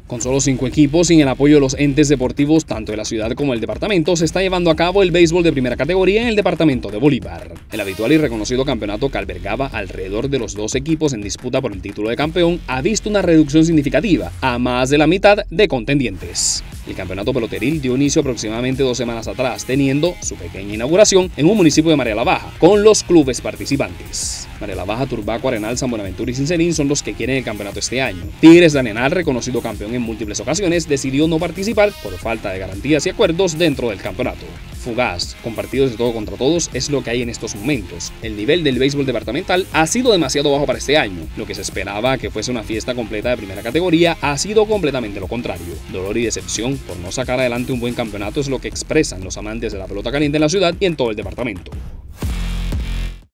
Con solo 5 equipos, sin el apoyo de los entes deportivos tanto de la ciudad como del departamento, se está llevando a cabo el béisbol de primera categoría en el departamento de Bolívar. El habitual y reconocido campeonato que albergaba alrededor de los 2 equipos en disputa por el título de campeón ha visto una reducción significativa, a más de la mitad de contendientes. El campeonato peloteril dio inicio aproximadamente 2 semanas atrás, teniendo su pequeña inauguración en un municipio de María la Baja, con los clubes participantes. María la Baja, Turbaco, Arenal, San Buenaventura y Sincerín son los que quieren el campeonato este año. Tigres de Arenal, reconocido campeón en múltiples ocasiones, decidió no participar por falta de garantías y acuerdos dentro del campeonato. Fugaz, con partidos de todo contra todos, es lo que hay en estos momentos. El nivel del béisbol departamental ha sido demasiado bajo para este año. Lo que se esperaba que fuese una fiesta completa de primera categoría ha sido completamente lo contrario. Dolor y decepción por no sacar adelante un buen campeonato es lo que expresan los amantes de la pelota caliente en la ciudad y en todo el departamento.